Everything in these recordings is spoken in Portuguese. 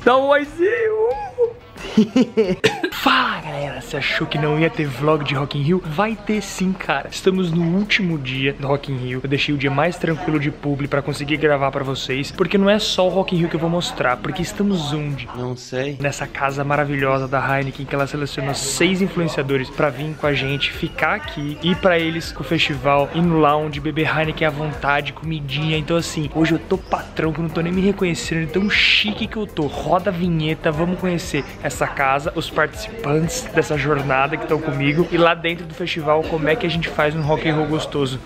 Dá um oizinho. Fala galera, você achou que não ia ter vlog de Rock in Rio? Vai ter sim, cara. Estamos no último dia do Rock in Rio. Eu deixei o dia mais tranquilo de publi pra conseguir gravar pra vocês, porque não é só o Rock in Rio que eu vou mostrar, porque estamos onde? Não sei. Nessa casa maravilhosa da Heineken, que ela selecionou 6 influenciadores pra vir com a gente, ficar aqui, ir pra eles com o festival, ir no lounge, beber Heineken à vontade, comidinha. Então assim, hoje eu tô patrão, que eu não tô nem me reconhecendo de tão chique que eu tô. Roda a vinheta, vamos conhecer essa casa, os participantes dessa jornada que estão comigo, e lá dentro do festival como é que a gente faz um rock and roll gostoso.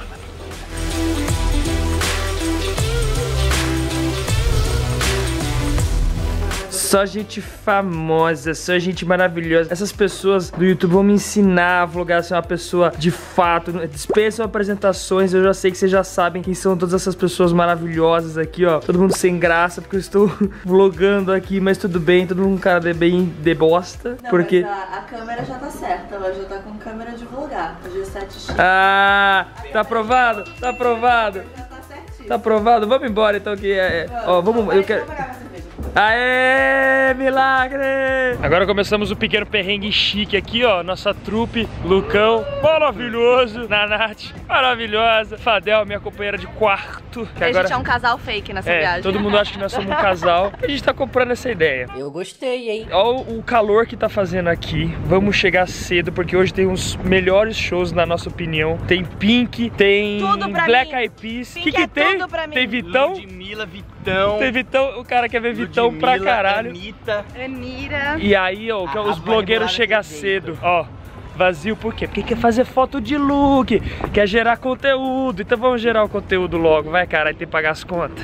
Só gente famosa, só gente maravilhosa. Essas pessoas do YouTube vão me ensinar a vlogar, a ser uma pessoa de fato. Dispensam apresentações, eu já sei que vocês já sabem quem são todas essas pessoas maravilhosas aqui, ó. Todo mundo sem graça, porque eu estou vlogando aqui, mas tudo bem, todo mundo cara bem de bosta. Não, porque mas a câmera já tá certa, ela já tá com câmera de vlogar, a G7X. Ah, tá aprovado? Tá aprovado? Já tá certinho. Tá aprovado? Vamos embora então que ó, vamos, eu quero... Aê, milagre! Agora começamos o pequeno perrengue chique aqui, ó. Nossa trupe, Lucão, maravilhoso. Nath, maravilhosa. Fadel, minha companheira de quarto. A gente é um casal fake nessa viagem. Todo mundo acha que nós somos um casal. A gente tá comprando essa ideia. Eu gostei, hein? Olha o calor que tá fazendo aqui. Vamos chegar cedo, porque hoje tem os melhores shows, na nossa opinião. Tem Pink, tem Black Eyed Peas. O que tem? Tem Vitão? Ludmilla, Vitão. Tem Vitão, o cara quer ver Vitão pra caralho. Anitta. Anira. E aí, ó, os blogueiros chegam cedo, ó. Vazio por quê? Porque quer fazer foto de look, quer gerar conteúdo. Então vamos gerar o conteúdo logo, vai, cara, aí tem que pagar as contas.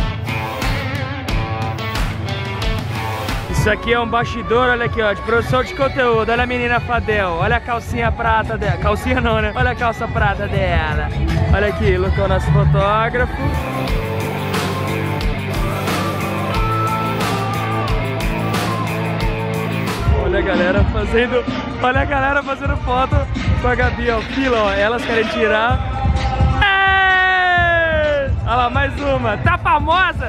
Isso aqui é um bastidor, olha aqui, ó, de produção de conteúdo. Olha a menina Fadel, olha a calcinha prata dela. Calcinha não, né? Olha a calça prata dela. Olha aqui, Lucão, nosso fotógrafo. Olha a galera fazendo foto com a Gabi, ó, fila, ó, elas querem tirar. Ei! Olha lá, mais uma, tá famosa?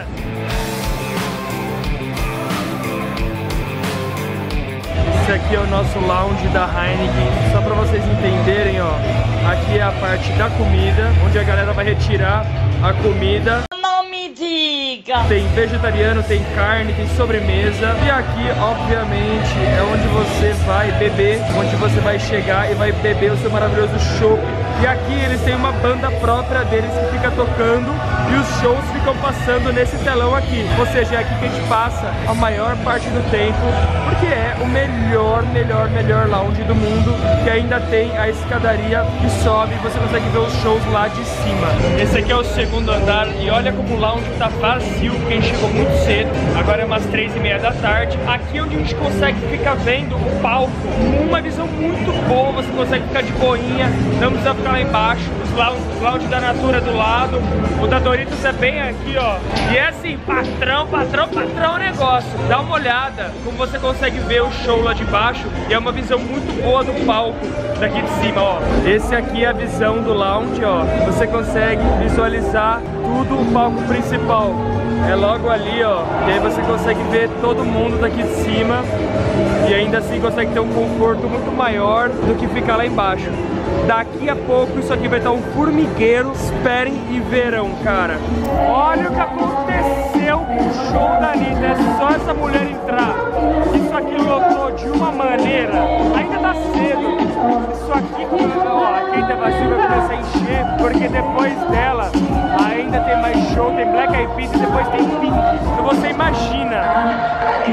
Esse aqui é o nosso lounge da Heineken, só pra vocês entenderem, ó, aqui é a parte da comida, onde a galera vai retirar a comida. Não me diga! Tem vegetariano, tem carne, tem sobremesa. E aqui, obviamente, é onde você vai beber, onde você vai chegar e vai beber o seu maravilhoso chopp. E aqui eles têm uma banda própria deles que fica tocando e os shows ficam passando nesse telão aqui. Ou seja, é aqui que a gente passa a maior parte do tempo, porque é o melhor lounge do mundo, que ainda tem a escadaria que sobe e você consegue ver os shows lá de cima. Esse aqui é o segundo andar e olha como o lounge tá vazio, porque a gente chegou muito cedo. Agora é umas 3h30 da tarde. Aqui é onde a gente consegue ficar vendo o palco, uma visão muito boa, você consegue ficar de boinha, não precisa ficar lá embaixo. Os lounge da Natura do lado, o da Doritos é bem aqui, ó. E é assim, patrão o negócio. Dá uma olhada como você consegue ver o show lá de baixo e é uma visão muito boa do palco daqui de cima, ó. Esse aqui é a visão do lounge, ó. Você consegue visualizar tudo o palco principal. É logo ali, ó. E aí você consegue ver todo mundo daqui de cima e ainda assim consegue ter um conforto muito maior do que ficar lá embaixo. Daqui a pouco isso aqui vai estar um formigueiro. Esperem e verão, cara. Olha o que aconteceu com o show da Anitta. É só essa mulher entrar. Isso aqui lotou de uma maneira. Ainda tá cedo. Isso aqui, ó, a quinta vazia vai começar a encher, porque depois dela ainda tem mais show, tem Black Eyed Peas e depois tem Pink. Então você imagina que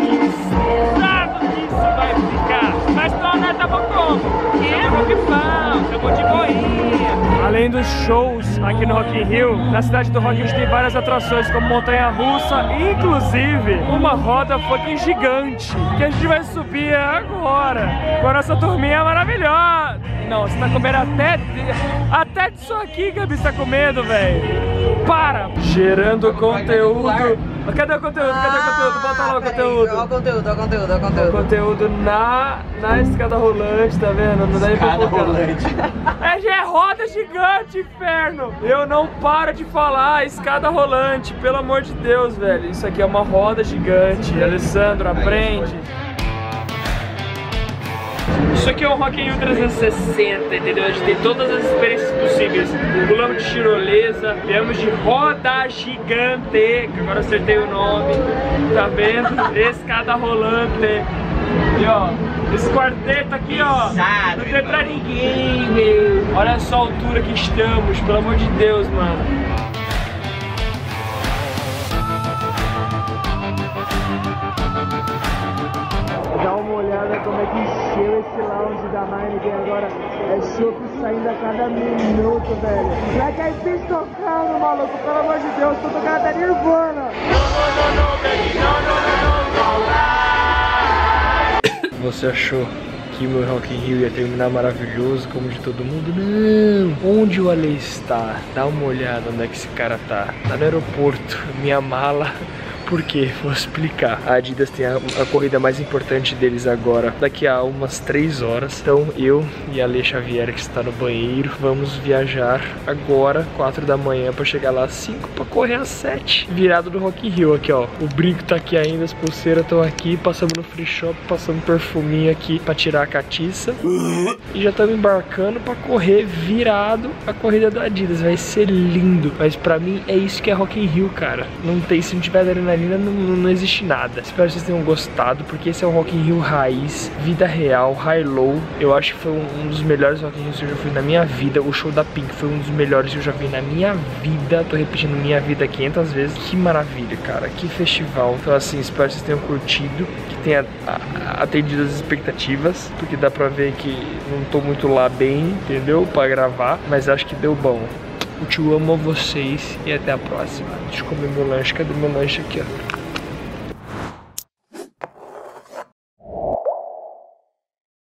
isso vai ficar. Mas nós tamo como? Tamo de pão, tamo de boinha. Além dos shows aqui no Rock in Rio, na cidade do Rock a gente tem várias atrações como montanha-russa, inclusive uma roda fucking gigante que a gente vai subir agora com a nossa turminha maravilhosa. Não, você tá comendo até disso aqui, Gabi, você tá comendo, velho. Para! Gerando conteúdo Cadê o conteúdo? Cadê o conteúdo? Bota lá o conteúdo. Olha o conteúdo, olha o conteúdo, olha o O conteúdo. conteúdo na escada rolante, tá vendo? Não dá nem pra focar. É roda gigante, inferno! Eu não paro de falar escada rolante, pelo amor de Deus, velho. Isso aqui é uma roda gigante. Alessandro, aprende. Isso aqui é um Rock in Rio 360, entendeu? A gente tem todas as experiências possíveis. Pulamos de tirolesa, viemos de roda gigante, que agora acertei o nome, tá vendo? Escada rolante. E ó, esse quarteto aqui, ó, não tem pra ninguém, meu. Olha só a altura que estamos, pelo amor de Deus, mano. Dá uma olhada como é que encheu esse lounge da Heineken agora. É chopp saindo a cada minuto, velho. Black Eyed Peas tocando, maluco, pelo amor de Deus, tô tocando até Nirvana. Você achou que o meu Rock in Rio ia terminar maravilhoso como de todo mundo? Não! Onde o Ale está? Dá uma olhada onde é que esse cara tá. Tá no aeroporto, minha mala. Por quê? Vou explicar. A Adidas tem a corrida mais importante deles agora, daqui a umas 3 horas. Então eu e a Ale Xavier, que está no banheiro, vamos viajar agora, 4 da manhã, para chegar lá às 5 para correr às 7. Virado do Rock in Rio aqui, ó. O brinco tá aqui ainda, as pulseiras estão aqui. Passamos no free shop, passamos perfuminho aqui para tirar a catiça. E já estamos embarcando para correr virado a corrida da Adidas. Vai ser lindo. Mas para mim é isso que é Rock in Rio, cara. Não tem, se não tiver adrenalina, não existe nada. Espero que vocês tenham gostado, porque esse é o Rock in Rio raiz, vida real, high-low. Eu acho que foi um dos melhores Rock in Rio que eu já fui na minha vida. O show da Pink foi um dos melhores que eu já vi na minha vida. Tô repetindo minha vida 500 vezes. Que maravilha, cara, que festival. Então assim, espero que vocês tenham curtido, que tenha atendido as expectativas, porque dá pra ver que não tô muito lá bem, entendeu? Pra gravar, mas acho que deu bom. Eu te amo a vocês e até a próxima. Deixa eu comer meu lanche. Cadê meu lanche aqui, ó?